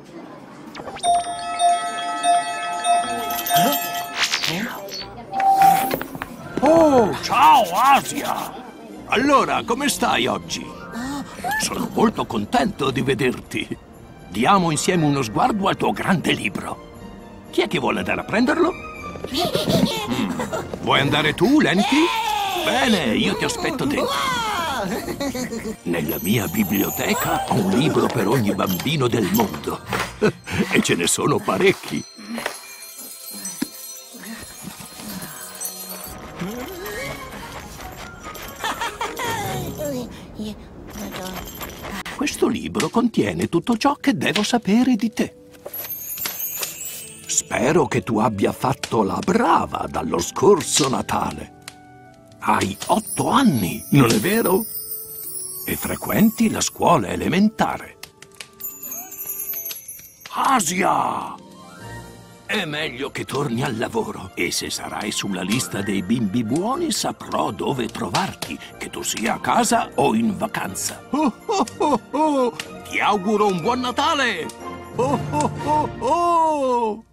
Oh, ciao Asia! Allora, come stai oggi? Sono molto contento di vederti. Diamo insieme uno sguardo al tuo grande libro. Chi è che vuole andare a prenderlo? Vuoi andare tu, Lenti? Bene, io ti aspetto dentro. Nella mia biblioteca ho un libro per ogni bambino del mondo. E ce ne sono parecchi. Questo libro contiene tutto ciò che devo sapere di te. Spero che tu abbia fatto la brava dallo scorso Natale. Hai 8 anni, non è vero? E frequenti la scuola elementare. Asia! È meglio che torni al lavoro e se sarai sulla lista dei bimbi buoni saprò dove trovarti, che tu sia a casa o in vacanza. Oh, oh, oh, oh. Ti auguro un buon Natale! Oh, oh, oh, oh.